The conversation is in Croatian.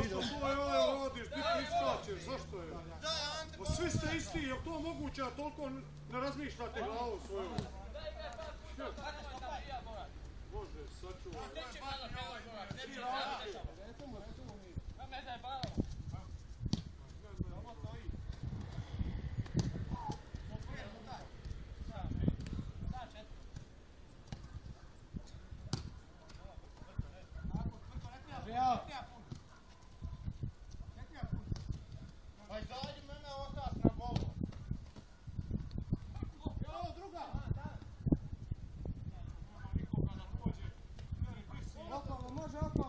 Zašto svoje ove radiš, ti iskačeš, zašto je? Pa svi ste isti, je li to moguće, a toliko ne razmišljate glavu svoju? Bože, sačuvaj. Pa izađi mene ostaš na golu. Evo druga. Okolo, može okolo.